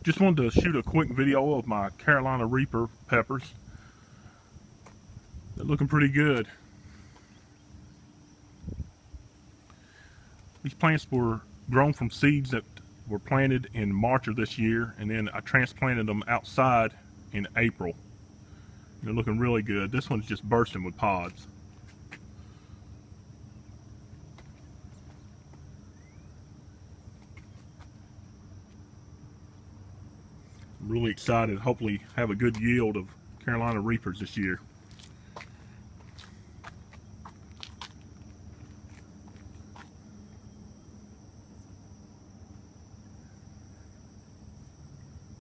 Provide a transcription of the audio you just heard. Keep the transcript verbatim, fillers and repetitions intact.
Just wanted to shoot a quick video of my Carolina Reaper peppers. They're looking pretty good. These plants were grown from seeds that were planted in March of this year, and then I transplanted them outside in April. They're looking really good. This one's just bursting with pods. I'm really excited. Hopefully have a good yield of Carolina Reapers this year.